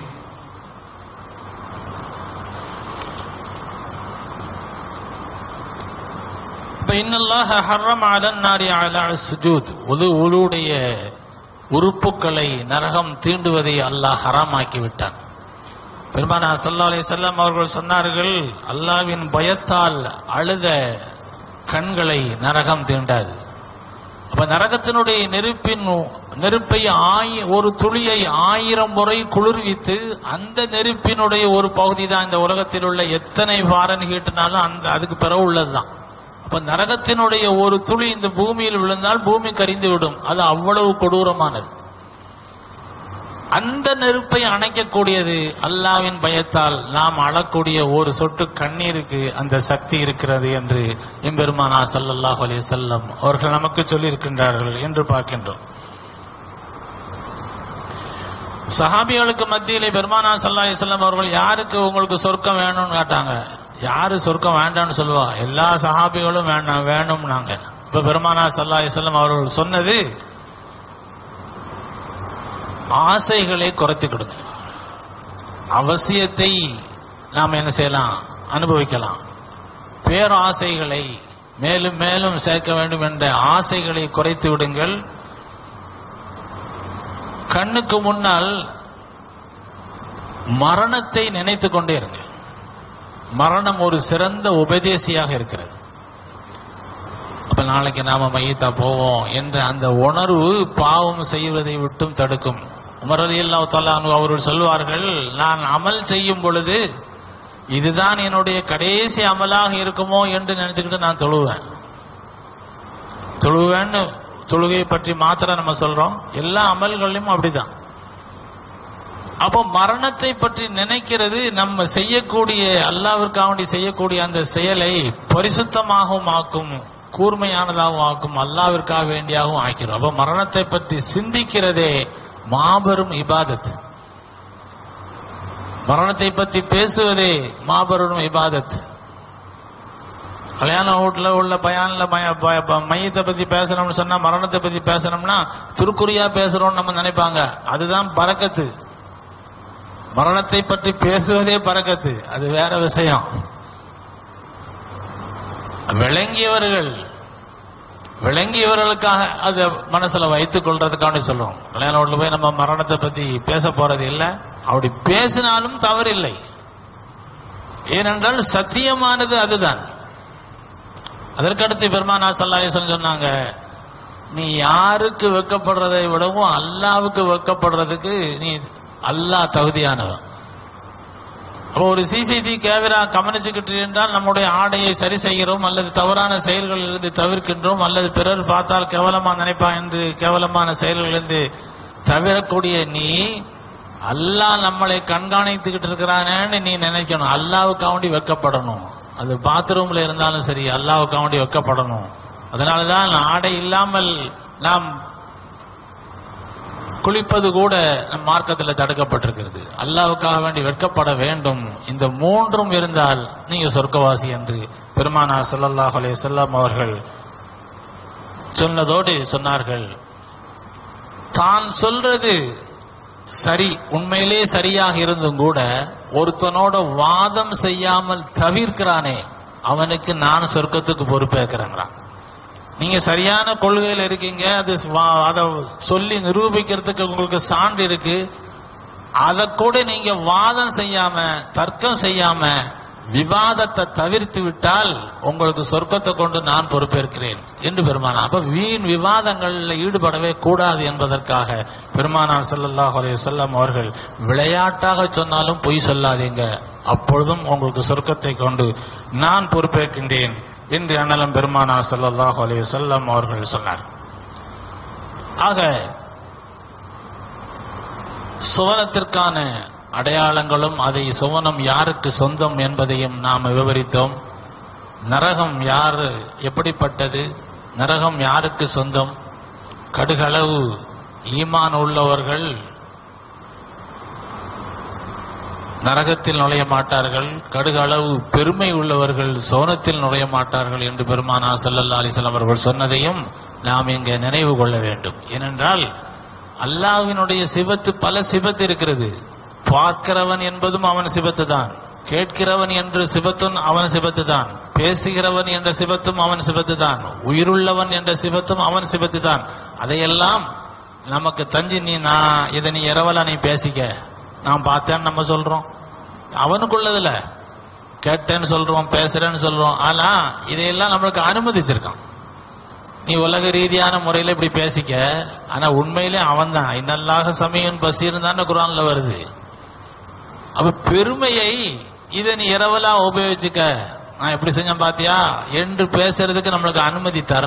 இப்ப இன்னல்லாஹ ஹர்ரம் அலன் நாரி அலா சுஜூத், உளுடைய உறுப்புகளை நரகம் தீண்டுவதை அல்லாஹ் ஹராமாக்கி விட்டான். பெருமானார் ஸல்லல்லாஹு அலைஹி வஸல்லம் அவர்கள் சொன்னார்கள், அல்லாஹ்வின் பயத்தால் அழுத கண்களை நரகம் தீண்டாது. அப்ப நரகத்தினுடைய நெருப்பை ஒரு துளியை 1000 முறை குளிர்வித்து அந்த நெருப்பினுடைய ஒரு பகுதி தான் இந்த உலகத்தில் உள்ள எத்தனை ஃபாரன்ஹீட்னாலும் அதுக்கு பிறகு உள்ளதுதான். அப்ப நரகத்தினுடைய ஒரு துளி இந்த பூமியில் விழுந்தால் பூமி கரிந்து விடும். அது அவ்வளவு கொடூரமானது. அந்த நெருப்பை அணைக்கக்கூடியது அல்லாஹ்வின் பயத்தால் நாம் அழக்கூடிய ஒரு சொட்டு கண்ணீருக்கு அந்த சக்தி இருக்கிறது என்று எம்பெருமானார் ஸல்லல்லாஹு அலைஹி வஸல்லம் அவர்கள் நமக்கு சொல்லி இருக்கின்றார்கள் என்று பார்க்கின்றோம். சஹாபிகளுக்கு மத்தியிலே பெருமானார் ஸல்லல்லாஹு அலைஹி வஸல்லம் அவர்கள் யாருக்கு உங்களுக்கு சொர்க்கம் வேணும்னு கேட்டாங்க. யாரு சொர்க்கம் வேண்டாம்னு சொல்லுவா? எல்லா சஹாபிகளும் வேணும் நாங்க. இப்ப பெருமானார் ஸல்லல்லாஹு அலைஹி வஸல்லம் அவர்கள் சொன்னது, ஆசைகளை குறைத்து கொடுங்க. அவசியத்தை நாம் என்ன செய்யலாம்? அனுபவிக்கலாம். பேராசைகளை மேலும் மேலும் சேர்க்க வேண்டும் என்ற ஆசைகளை குறைத்து விடுங்கள். கண்ணுக்கு முன்னால் மரணத்தை நினைத்து கொண்டே இருங்கள். மரணம் ஒரு சிறந்த உபதேசியாக இருக்கிறது. அப்ப நாளைக்கு நாம மையத்தா போவோம் என்ற அந்த உணர்வு பாவம் செய்வதை விட்டும் தடுக்கும். உமர் ரலியல்லாஹு தஆலா அன்ஹு அவர்கள் சொல்வார்கள், நான் அமல் செய்யும் பொழுது இதுதான் என்னுடைய கடைசி அமலாக இருக்குமோ என்று நினைச்சுக்கிட்டு நான் தொழுவேன்னு தொழுகை பற்றி மாத்திரம் நம்ம சொல்றோம். எல்லா அமல்களிலும் அப்படிதான். அப்போ மரணத்தை பற்றி நினைக்கிறது நம்ம செய்யக்கூடிய அல்லாஹ்விற்காக செய்யக்கூடிய அந்த செயலை பரிசுத்தமாகவும் ஆக்கும், கூர்மையானதாகவும் ஆக்கும், அல்லாஹ்விற்காக வேண்டியாகவும் ஆக்கிறோம். அப்போ மரணத்தை பற்றி சிந்திக்கிறதே மாபெரும் இபாதத். மரணத்தை பற்றி பேசுவதே மாபெரும் இபாதத். கல்யாண வீட்டுல உள்ள பயான்ல மையத்தை பத்தி பேசணும்னு சொன்னா, மரணத்தை பத்தி பேசணும்னா திருக்குறியா பேசுறோம்னு நம்ம நினைப்பாங்க. அதுதான் பரக்கத்து. மரணத்தை பற்றி பேசுவதே பரக்கத்து, அது வேற விஷயம். விளங்கியவர்களுக்காக அதை மனசுல வைத்துக் கொள்றதுக்காக சொல்றோம். கல்யாண வீட்டுல போய் நம்ம மரணத்தை பத்தி பேச போறது இல்லை. அப்படி பேசினாலும் தவறில்லை. ஏனென்றால் சத்தியமானது அதுதான். அதற்கடுத்து பெருமானார் ஸல்லல்லாஹு அலைஹி வஸல்லம் சொன்னாங்க, நீ யாருக்கு வெட்கப்படுறதை விடவும் அல்லாஹ்வுக்கு வெட்கப்படுறதுக்கு நீ அல்லாஹ் தகுதியானவன். ஒரு சிசிடிவி கேமரா கவனிச்சுக்கிட்டு என்றால் நம்முடைய ஆடையை சரி செய்கிறோம், அல்லது தவறான செயல்களில் இருந்து தவிர்க்கின்றோம், அல்லது பிறர் பார்த்தால் கேவலமா நினைப்பா என்று கேவலமான செயல்களிலிருந்து தவிரக்கூடிய நீ அல்லாஹ் நம்மளை கண்காணித்துக்கிட்டு இருக்கிறானேன்னு நீ நினைக்கணும். அல்லாஹ்வுக்காண்டி வெட்கப்படணும். அது பாத்ரூம்ல இருந்தாலும் சரி, அல்லாஹ்வுக்காண்டி வெட்கப்படணும். அதனாலதான் ஆடை இல்லாமல் நாம் குளிப்பது கூட நம் மார்க்கத்தில் தடுக்கப்பட்டிருக்கிறது. அல்லாஹ்வுக்காக வேண்டி வெட்கப்பட வேண்டும். இந்த மூன்றும் இருந்தால் நீங்க சொர்க்கவாசி என்று பெருமானார் ஸல்லல்லாஹு அலைஹி வஸல்லம் அவர்கள் சொன்னதோடு சொன்னார்கள், தான் சொல்றது சரி, உண்மையிலே சரியாக இருந்தும் கூட ஒருத்தனோட வாதம் செய்யாமல் தவிர்க்கிறானே அவனுக்கு நான் சொர்க்கத்துக்கு பொறுப்பேற்கிறேங்கிறான். நீங்க சரியான கொள்கையில் இருக்கீங்க, அது அதை சொல்லி நிரூபிக்கிறதுக்கு உங்களுக்கு சான்று இருக்கு. அதை கூட நீங்க வாதம் செய்யாம தர்க்கம் செய்யாம விவாதத்தை தவிர்த்து விட்டால் உங்களுக்கு சொர்க்கத்தை கொண்டு நான் பொறுப்பேற்கிறேன் என்று பெருமானார். அப்ப வீண் விவாதங்களில் ஈடுபடவே கூடாது என்பதற்காக பெருமானார் ஸல்லல்லாஹு அலைஹி வஸல்லம் அவர்கள் விளையாட்டாக சொன்னாலும் பொய் சொல்லாதீங்க, அப்பொழுதும் உங்களுக்கு சொர்க்கத்தை கொண்டு நான் பொறுப்பேற்கின்றேன் என்று அண்ணலம் பெருமானார் ஸல்லல்லாஹு அலைஹி வஸல்லம் அவர்கள் சொன்னார். ஆக சுவனத்திற்கான அடையாளங்களும் அதை சுவனம் யாருக்கு சொந்தம் என்பதையும் நாம் விவரித்தோம். நரகம் யாரு எப்படிப்பட்டது, நரகம் யாருக்கு சொந்தம், கடுகளவு ஈமான் உள்ளவர்கள் நரகத்தில் நுழைய மாட்டார்கள், கடுகளவு பெருமை உள்ளவர்கள் சோனத்தில் நுழைய மாட்டார்கள் என்று பெருமானார் ஸல்லல்லாஹு அலைஹி வஸல்லம் அவர்கள் சொன்னதையும் நாம் இங்கே நினைவு கொள்ள வேண்டும். ஏனென்றால் அல்லாஹ்வினுடைய சிபத்து பல சிபத்து இருக்கிறது. பார்க்கிறவன் என்பதும் அவன் சிபத்து தான், கேட்கிறவன் என்ற சிபத்தும் அவன் சிபத்து தான், பேசுகிறவன் என்ற சிபத்தும் அவன் சிபத்து தான், உயிருள்ளவன் என்ற சிபத்தும் அவன் சிபத்து தான். அதையெல்லாம் நமக்கு தஞ்சி இதை நீ இரவலா நீ பேசிக்க, நான் பார்த்தேன்னு நம்ம சொல்றோம். அவனுக்குள்ளதுல கேட்டேன்னு சொல்றோம், பேசுறேன்னு சொல்றோம். ஆனா இதையெல்லாம் நம்மளுக்கு அனுமதிச்சிருக்கான். நீ உலக ரீதியான முறையில இப்படி பேசிக்க, ஆனா உண்மையிலே அவன் தான் இன்னல்லாஹ சமீஉன் பஸீர் தான் குர்ஆன்ல வருது. அப்ப பெருமையை இதை நீ இரவலா உபயோகிச்சுக்க, நான் எப்படி செஞ்சேன் பாத்தியா என்று பேசுறதுக்கு நம்மளுக்கு அனுமதி தரல.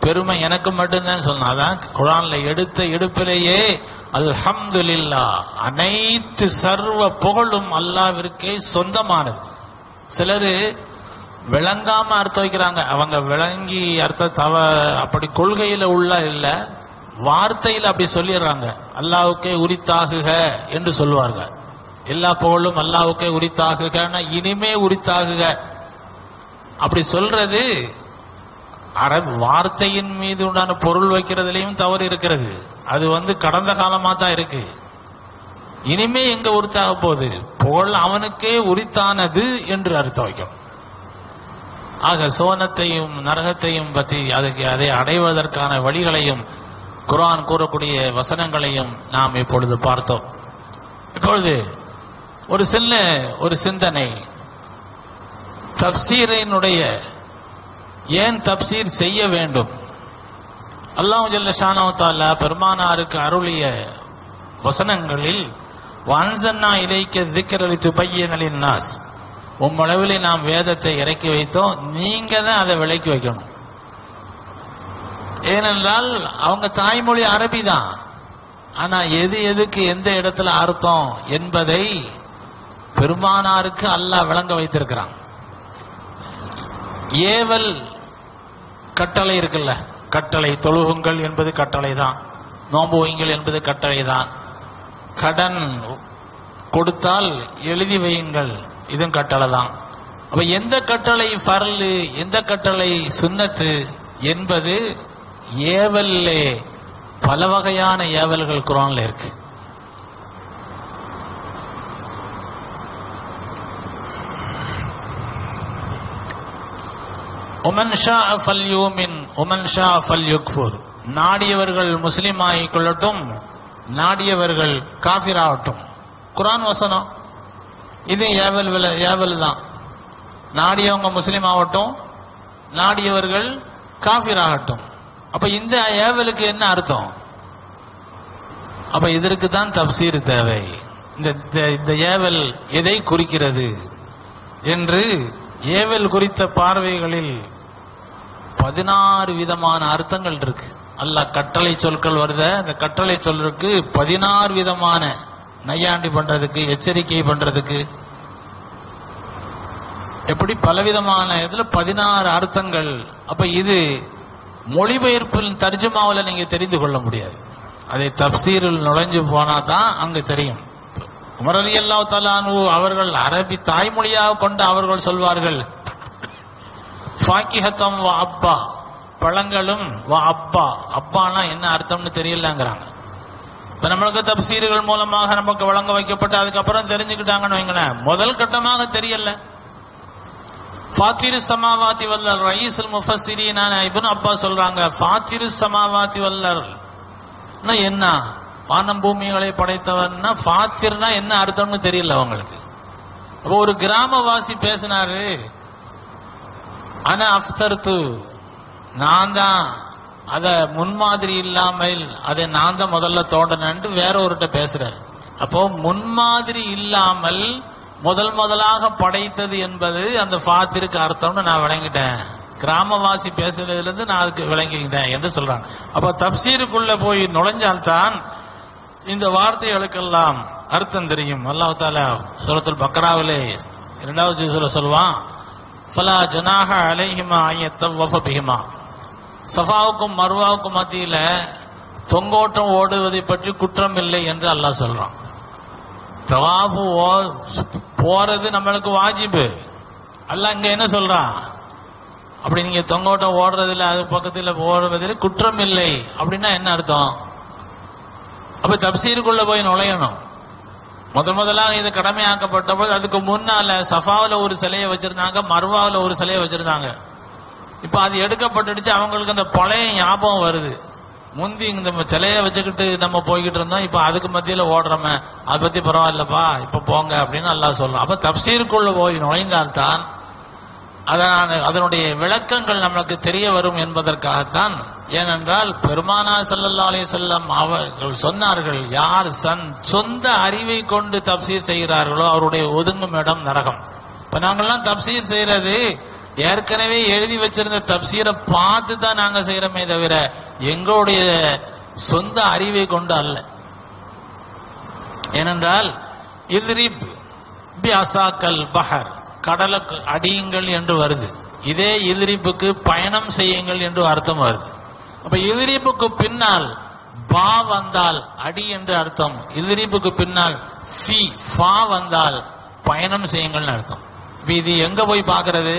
பெருமை எனக்கு மட்டும்தான் சொன்னான். அதான் குர்ஆன்ல எடுத்த எடுப்பிலேயே அல்ஹம்துலில்லாஹ், அனைத்து சர்வ புகழும் அல்லாஹ்விற்கே சொந்தமானது. சிலரு விளங்காம அர்த்தம் வைக்கிறாங்க. அவங்க விளங்கி அர்த்த அப்படி கொள்கையில உள்ள இல்ல, வார்த்தையில் அப்படி சொல்லிடுறாங்க. அல்லாஹ்வுக்கே உரித்தாகுக என்று சொல்வார்கள். எல்லா புகழும் அல்லாஹ்வுக்கே உரித்தாகுகன்னா இனிமே உரித்தாகுக அப்படி சொல்றது அரபு வார்த்தையின் மீது உண்டான பொருள் வைக்கிறதுலையும் தவறு இருக்கிறது. அது கடந்த காலமா தான் இருக்கு. இனிமே எங்க உரித்தாக போகுது? புகழ் அவனுக்கே உரித்தானது என்று அர்த்தம் வைக்கும். ஆக சோனத்தையும் நரகத்தையும் பற்றி அதை அடைவதற்கான வழிகளையும் குர்ஆன் கூறக்கூடிய வசனங்களையும் நாம் இப்பொழுது பார்த்தோம். இப்பொழுது ஒரு சிந்தனை, தப்சீரினுடைய ஏன் தப்சீர் செய்ய வேண்டும்? அல்லாஹ் ஜல்ல ஷானஹு தஆலா பெருமானாருக்கு அருளிய வசனங்களில் வஅன்ஸல்னா இலைக்க ذிக்ர லிதுபய்யின லின்னாஸ், உம்மளவிலே நாம் வேதத்தை இறக்கி வைத்தோம், நீங்க தான் அதை விளக்கி வைக்கணும். ஏனென்றால் அவங்க தாய்மொழி அரபி தான். ஆனா எதுக்கு எந்த இடத்துல அர்த்தம் என்பதை பெருமானாருக்கு அல்லாஹ் விளங்க வைத்திருக்கிறான். ஏவல் கட்டளை இருக்குல்ல, கட்டளை தொழுகுங்கள் என்பது கட்டளை தான், நோன்பு வையுங்கள் என்பது கட்டளை தான், கடன் கொடுத்தால் எழுதி வையுங்கள் இதுவும் கட்டளை தான். அப்ப எந்த கட்டளை ஃபர்லு எந்த கட்டளை சுன்னத்து என்பது ஏவல்லே பல வகையான ஏவல்கள் குர்ஆன்ல இருக்கு. உமன் ஷாஅ ஃபல்யூமின் உமன் ஷாஅ ஃபல்யுக்ஃபுர், நாடியவர்கள் முஸ்லிம் ஆகிக் கொள்ளட்டும், நாடியவர்கள் காஃபிர் ஆகட்டும். குர்ஆன் வசனம் இது ஏவல் தான். நாடியவங்க முஸ்லிம் ஆகட்டும், நாடியவர்கள் காஃபிர் ஆகட்டும். அப்ப இந்த ஏவலுக்கு என்ன அர்த்தம்? அப்ப இதற்கு தான் தப்சீர் தேவை. இந்த ஏவல் எதை குறிக்கிறது என்று ஏவல் குறித்த பார்வைகளில் 16 விதமான அர்த்தங்கள் இருக்கு. அல்லாஹ் கட்டளை சொற்கள் வருத, அந்த கட்டளை சொல்றதுக்கு 16 விதமான நையாண்டி பண்றதுக்கு, எச்சரிக்கை பண்றதுக்கு, எப்படி பலவிதமான இதுல 16 அர்த்தங்கள். அப்ப இது மொழிபெயர்ப்பில் தர்ஜுமாவில் நீங்க தெரிந்து கொள்ள முடியாது. அதை தப்சீரில் நுழைஞ்சு போனா தான் அங்க தெரியும். உமர் ரலியல்லாஹு தஆலா அன்ஹு அவர்கள் அரபி தாய்மொழியாக கொண்டு அவர்கள் சொல்வார்கள், ஃபாக்கிஹத்தம் வ அப்பா, பழங்களும் வ அப்பா. அப்பானா என்ன அர்த்தம்னு தெரியலங்கிறாங்க. இப்ப நம்மளுக்கு தப்சீர்கள் மூலமாக நமக்கு வழங்க வைக்கப்பட்டு அதுக்கப்புறம் தெரிஞ்சுக்கிட்டாங்கன்னு வைங்களேன். முதல் கட்டமாக தெரியல. ஃபாத்திரு சமாவாதி வல்லர் ரயீசுல் முஃபஸ்ஸிரீனான இப்னு அப்பாஸ் சொல்றாங்க, ஃபாத்திரு சமாவாதி வல்லர் என்ன, வானம் பூமிகளை படைத்தவன்னா ஃபாத்திர்னா என்ன அர்த்தம்னு தெரியல அவங்களுக்கு. அப்போ ஒரு கிராமவாசி பேசினாரு, ஆனா அஃப்தர்து, நான் தான் அத முன்மாதிரி இல்லாமல் அதை நான் தான் முதல்ல தோண்டனன்ட்டு வேற ஒருட்ட பேசுறாரு. அப்போ முன்மாதிரி இல்லாமல் முதலாக படைத்தது என்பது அந்த ஃபாத்திருக்கு அர்த்தம்னு நான் விளங்கிட்டேன். கிராமவாசி பேசுறதுல இருந்து நான் அதுக்கு விளங்கிட்டேன் என்று சொல்றாங்க. அப்ப தப்சீருக்குள்ள போய் நுழைஞ்சால்தான் இந்த வார்த்தைகளுக்கெல்லாம் அர்த்தம் தெரியும். அல்லாஹ் தஆலா சூரத்துல் பக்ராவிலே 2வது ஜுஸ்ல சொல்வான், ஃபலா ஜனாஹ அலைஹிமா அய்யத்தவஃப பிஹிமா, சஃபாவுக்கும் மர்வாவுக்கும் மத்தியில தொங்கோட்டம் ஓடுவதை பற்றி குற்றம் இல்லை என்று அல்லாஹ் சொல்றான். தவாஃபு போறது நம்மளுக்கு வாஜிபு. அல்லாஹ் இங்க என்ன சொல்றான், அப்படி நீங்க தொங்கோட்டம் ஓடுறதுல அது பக்கத்தில் ஓடுவதில் குற்றம் இல்லை அப்படின்னா என்ன அர்த்தம்? அப்ப தப்சீருக்குள்ள போய் நுழையணும். முதலாக இது கடமையாக்கப்பட்ட போது அதுக்கு முன்னால சஃபாவில் ஒரு சிலையை வச்சிருந்தாங்க, மர்வாவில் ஒரு சிலையை வச்சிருந்தாங்க. இப்ப அது எடுக்கப்பட்டுடுச்சு, அவங்களுக்கு அந்த பழைய ஞாபகம் வருது. முந்தி இந்த சிலையை வச்சுக்கிட்டு நம்ம போய்கிட்டு இருந்தோம், இப்ப அதுக்கு மத்தியில ஓடுறோமே, அதை பத்தி பரவாயில்லப்பா இப்ப போங்க அப்படின்னு அல்லாஹ் சொல்றோம். அப்ப தப்சீருக்குள்ள போய் நுழைந்தால்தான் அதனுடைய விளக்கங்கள் நமக்கு தெரிய வரும் என்பதற்காகத்தான். ஏனென்றால் பெருமானார் ஸல்லல்லாஹு அலைஹி வஸல்லம் அவர்கள் சொன்னார்கள், யார் சொந்த அறிவை கொண்டு தப்சீர் செய்கிறார்களோ அவருடைய ஒதுங்கும் இடம் நரகம். இப்ப நாங்கள்லாம் தப்சீர் செய்யறது ஏற்கனவே எழுதி வச்சிருந்த தப்சீரை பார்த்து தான் நாங்க செய்யறோமே தவிர எங்களுடைய சொந்த அறிவை கொண்டு அல்ல. ஏனென்றால் இத்ரிப் பி அசாக்கல் பஹர், கடலுக்கு அடியுங்கள் என்று வருது. இதே இத்ரிப்புக்கு பயணம் செய்யுங்கள் என்று அர்த்தம் வருது. அப்ப இத்ரிப்புக்கு பின்னால் பா வந்தால் அடி என்று அர்த்தம், இத்ரிப்புக்கு பின்னால் ஃபா வந்தால் பயணம் செய்யுங்கள்னு அர்த்தம். இது எங்க போய் பார்க்கிறது?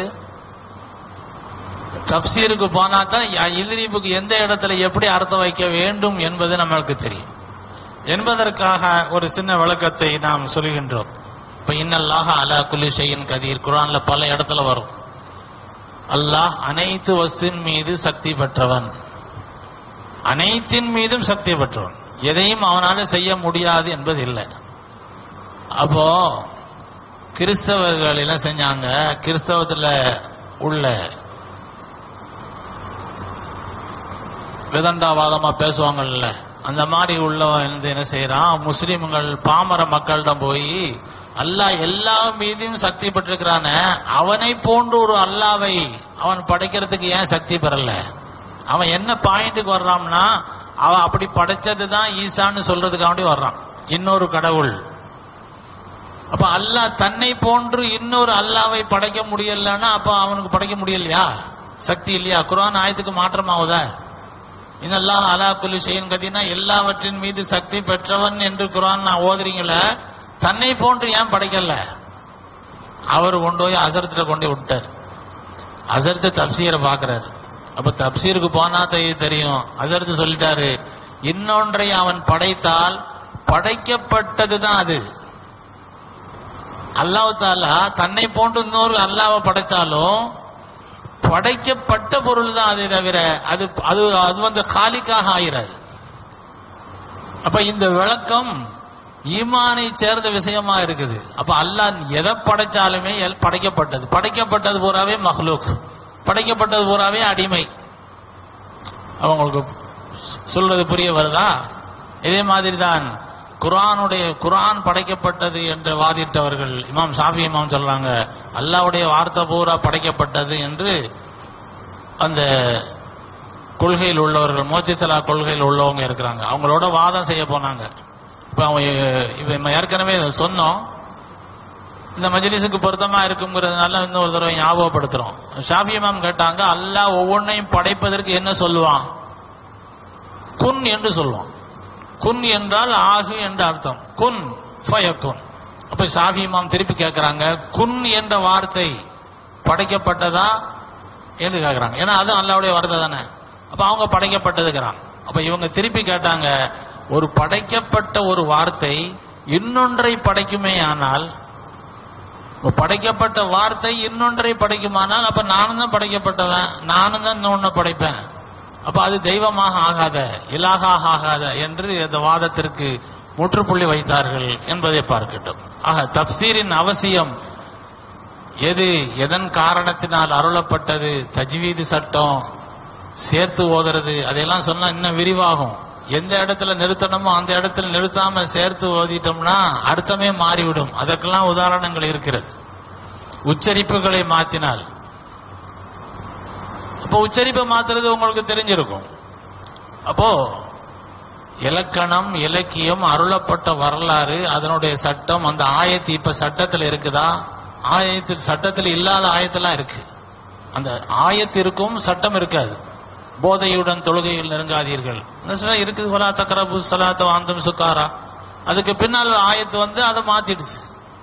தப்சீருக்கு போனா தான் இத்ரிப்புக்கு எந்த இடத்துல எப்படி அர்த்தம் வைக்க வேண்டும் என்பது நம்மளுக்கு தெரியும். என்பதற்காக ஒரு சின்ன விளக்கத்தை நாம் சொல்கின்றோம். இப்ப இன்னல்லாஹ அலா குல்லி ஷைஇன் கதீர் குர்ஆன்ல பல இடத்துல வரும். அல்லாஹ் அனைத்து வஸ்துவின் மீது சக்தி பெற்றவன், அனைத்தின் மீதும் சக்தி பெற்றவன், எதையும் அவனால செய்ய முடியாது என்பது இல்லை. அப்போ கிறிஸ்தவர்கள் என்ன செஞ்சாங்க, கிறிஸ்தவத்துல உள்ள விதண்டாவாதமா பேசுவாங்கல்ல, அந்த மாதிரி உள்ளவன் என்ன செய்யறான், முஸ்லிம்கள் பாமர மக்களிடம் போய் அல்லாஹ் எல்லா மீதும் சக்தி பெற்றிருக்கிறான, அவனை போன்று ஒரு அல்லாவை அவன் படைக்கிறதுக்கு ஏன் சக்தி பெறல? அவன் என்ன பாயிண்ட்டுக்கு வர்றான்னா, அவன் அப்படி படைச்சதுதான் ஈசான்னு சொல்றதுக்காண்டி வர்றான், இன்னொரு கடவுள். அப்ப அல்லாஹ் தன்னை போன்று இன்னொரு அல்லாவை படைக்க முடியலன்னா அப்ப அவனுக்கு படைக்க முடியலையா? சக்தி இல்லையா? குர்ஆன் ஆயத்துக்கு மாற்றமாகுதா? இன்னல்லாஹ் அலா குல்லி ஷைஇன் கதீர்னா எல்லாவற்றின் மீது சக்தி பெற்றவன் என்று குர்ஆன் நான் ஓதுறீங்களே, தன்னை போன்று ஏன் படைக்கல? அவர் கொண்டு போய் அசரத்துல கொண்டு விட்டார். அசரத்து தப்சீரை பாக்குறாரு. அப்ப தப்சீருக்கு போனா தெரியும். அசரத்து சொல்லிட்டாரு, இன்னொன்றை அவன் படைத்தால் படைக்கப்பட்டதுதான் அது. அல்லாஹ் தஆலா தன்னை போன்று இன்னொரு அல்லாஹ்வை படைச்சாலும் படைக்கப்பட்ட பொருள் தான் அதை தவிர அது அது அது வந்து காலிக்காக ஆகிறாது. அப்ப இந்த விளக்கம் ஈமானை சேர்ந்த விஷயமா இருக்குது. அப்ப அல்லாஹ் எதை படைச்சாலுமே படைக்கப்பட்டது, படைக்கப்பட்டது பூராவே மஹ்லூக், படைக்கப்பட்டது பூராவே அடிமை. அவங்களுக்கு சொல்றது புரிய வருதா? இதே மாதிரி தான் குர்ஆன் படைக்கப்பட்டது என்று வாதிட்டவர்கள் இமாம் ஷாஃபி இமாம் சொல்றாங்க, அல்லாஹ்வுடைய வார்த்தை பூரா படைக்கப்பட்டது என்று அந்த கொள்கையில் உள்ளவர்கள், மோச்சிசலா கொள்கையில் உள்ளவங்க இருக்கிறாங்க, அவங்களோட வாதம் செய்ய போனாங்க. இப்ப ஏற்கனவே சொன்னோம், இந்த மஜ்லிஸுக்கு பொருத்தமா இருக்குங்கிறதுனால இன்னொரு தடவை ஞாபகப்படுத்துறோம். ஷாஃபி இமாம் கேட்டாங்க, அல்லாஹ் ஒவ்வொன்றையும் படைப்பதற்கு என்ன சொல்லுவான்? குன் என்று சொல்லுவான். குன் என்றால் ஆகு என்று அர்த்தம், குன் ஃபயகுன். அப்ப ஷாஃபி இமாம் திருப்பி கேட்கிறாங்க, குன் என்ற வார்த்தை படைக்கப்பட்டதா என்று கேட்கிறாங்க. ஏன்னா அது அல்லாஹ்வுடைய வார்த்தை தானே. அப்ப அவங்க படைக்கப்பட்டதுங்கிறாங்க. அப்ப இவங்க திருப்பி கேட்டாங்க, ஒரு படைக்கப்பட்ட ஒரு வார்த்தை இன்னொன்றை படைக்குமே ஆனால், படைக்கப்பட்ட வார்த்தை இன்னொன்றை படைக்குமானால் அப்ப நானும் தான் படைக்கப்பட்டவன், நானும் தான் இன்னொன்னு படைப்பேன். அப்ப அது தெய்வமாக ஆகாத, இலாகாக ஆகாத என்று அந்த வாதத்திற்கு முற்றுப்புள்ளி வைத்தார்கள் என்பதை பார்க்கட்டும். ஆக தப்சீரின் அவசியம் எது, எதன் காரணத்தினால் அருளப்பட்டது, தஜ்வீது சட்டம், சேர்த்து ஓதுறது, அதையெல்லாம் சொன்னா இன்னும் விரிவாகும். எந்த இடத்துல நிறுத்தணுமோ அந்த இடத்துல நிறுத்தாம சேர்த்து ஓதிட்டோம்னா அர்த்தமே மாறிவிடும். அதற்கெல்லாம் உதாரணங்கள் இருக்கிறது. உச்சரிப்புகளை மாற்றினால், அப்போ உச்சரிப்பை மாத்துறது உங்களுக்கு தெரிஞ்சிருக்கும். அப்போ இலக்கணம், இலக்கியம், அருளப்பட்ட வரலாறு, அதனுடைய சட்டம், அந்த ஆயத்து இப்ப சட்டத்தில் இருக்குதா? ஆயத்து சட்டத்தில் இல்லாத ஆயத்தெல்லாம் இருக்கு. அந்த ஆயத்து இருக்கும், சட்டம் இருக்காது. போதையுடன் தொழுகையில் நெருங்காதீர்கள் இருக்குது, வலா தக்ரபு ஸலாத்த வஅன்தும் சுகாரா. அதுக்கு பின்னால் ஆயத்து வந்து அதை மாத்திடுச்சு.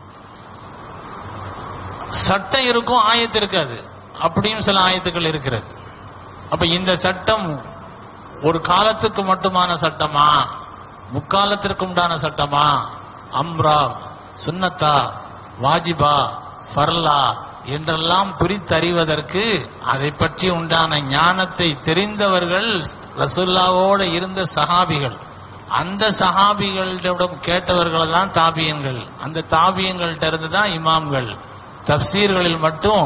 சட்டம் இருக்கும், ஆயத்து இருக்காது. அப்படியும் சில ஆயத்துக்கள் இருக்கிறது. அப்ப இந்த சட்டம் ஒரு காலத்துக்கு மட்டுமான சட்டமா, முக்காலத்திற்கு உண்டான சட்டமா, அம்ரா, சுன்னத்தா, வாஜிபா, ஃபர்லா என்றெல்லாம் பிரித்தறிவதற்கு அதை பற்றி உண்டான ஞானத்தை தெரிந்தவர்கள் ரசூலுல்லாஹ்வோடு இருந்த சஹாபிகள். அந்த சஹாபிகளிடம் கேட்டவர்கள் தான் தாபியன்கள். அந்த தாபியன்கள்ட்ட இருந்து தான் இமாம்கள். தப்சீர்களில் மட்டும்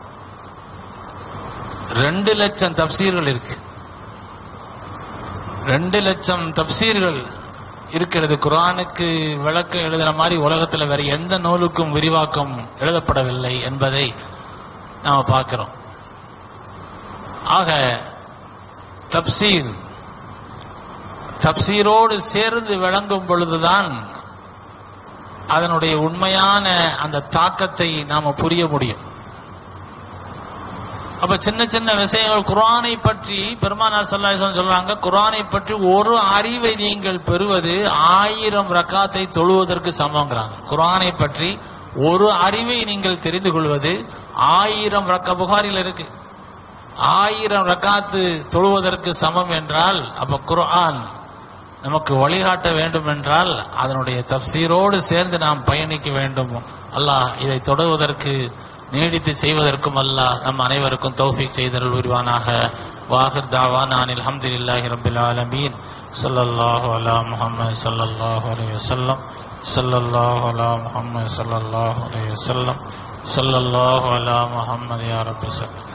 2 லட்சம் தப்சீர்கள் இருக்கு. 2 லட்சம் தப்சீர்கள் இருக்கிறது. குர்ஆனுக்கு விளக்கம் எழுதுற மாதிரி உலகத்தில் வேற எந்த நூலுக்கும் விரிவாக்கம் எழுதப்படவில்லை என்பதை நாம பார்க்கிறோம். ஆக தப்சீரோடு சேர்ந்து விளங்கும் பொழுதுதான் அதனுடைய உண்மையான அந்த தாக்கத்தை நாம புரிய முடியும். அப்ப சின்ன சின்ன விஷயங்கள் குர்ஆனை பற்றி பெருமானார் ஸல்லல்லாஹு அலைஹி வஸல்லம் சொல்றாங்க, குர்ஆனை பற்றி ஒரு அறிவை நீங்கள் பெறுவது 1000 ரக்காத்தை தொழுவதற்கு சமம்ங்கறாங்க. குர்ஆனை பற்றி ஒரு அறிவை நீங்கள் தெரிந்து கொள்வது 1000 ரக்கா, புகாரில் இருக்கு, 1000 ரக்காத்து தொழுவதற்கு சமம் என்றால் அப்ப குர்ஆன் நமக்கு வழிகாட்ட வேண்டும் என்றால் அதனுடைய தஃப்சீரோடு சேர்ந்து நாம் பயணிக்க வேண்டும். அல்லாஹ் இதை தொடர்வதற்கு நீடித்து செய்வதற்கும் அல்லாஹ் நம் அனைவருக்கும் தௌஃபீக் செய்தருள் புரிவானாக. வாஹிர் தாவானா அனில் ஹம்துலில்லாஹி ரப்பில் ஆலமீன். ஸல்லல்லாஹு அலா முஹம்மது ஸல்லல்லாஹு அலைஹி வஸல்லம். ஸல்லல்லாஹு அலா முஹம்மது ஸல்லல்லாஹு அலைஹி வஸல்லம். ஸல்லல்லாஹு அலா முஹம்மது யா ரப்பி ஸல்லல்லாஹு